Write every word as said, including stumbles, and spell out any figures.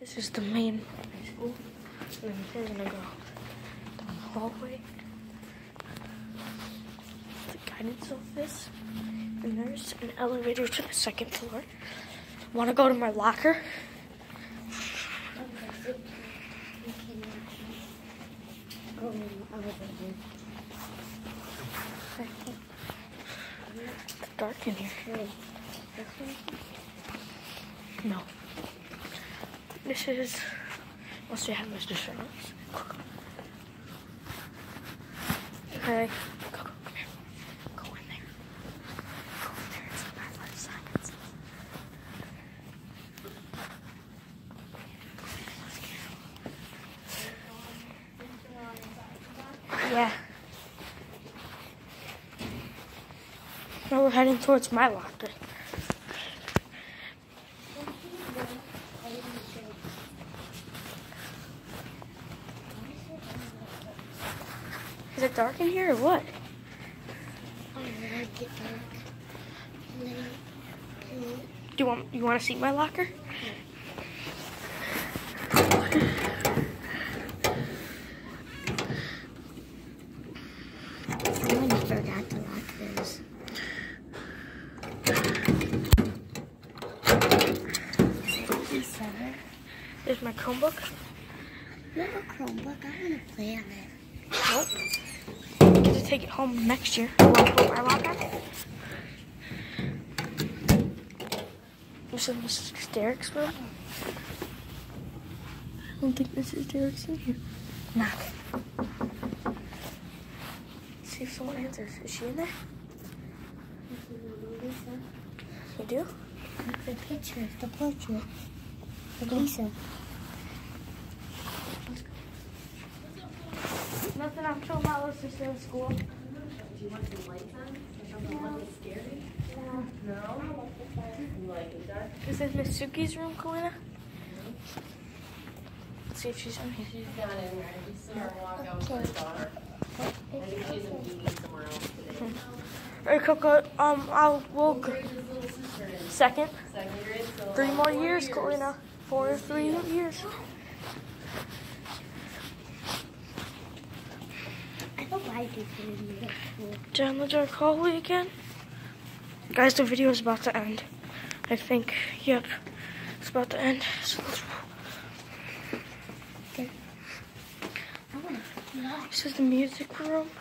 This is the main high school, and then we're gonna go down the hallway. The guidance office, and there's an elevator to the second floor. Want to go to my locker? It's dark in here. No. This is, unless you have Mister Sherlock's. Okay, go, go, come here. Go in there. Go in there. It's not life science. Yeah. Now we're heading towards my locker. Is it dark in here or what? Oh, I like it dark. Do you want you want to see my locker? I forgot to lock this. There's my Chromebook. No Chromebook. I want to play on it. Nope. I get to take it home next year. You want to put my locker? This is Missus Derek's room. I don't think Missus Derek's in here. Nah. Let's see if someone answers. Is she in there? You do? The picture, the portrait. Of Lisa. Nothing. I'm showing my little sister in school. Do you want some lights on? Or something no. Scary? No. No? You like it dark? This is Miss Suki's room, Kalina. Let's see if she's in here. She's not in there. I just saw her walk out with her daughter. I think she's in meeting somewhere else today. All right, Coco. Um, I'll we'll go. Second. Second grade. So Three more four years, years. Kalina. Four or three years. I hope I do good in middle school. Down the dark hallway again. Guys, the video is about to end. I think. Yep. It's about to end. So let's roll. Okay. I want to watch. This is the music room.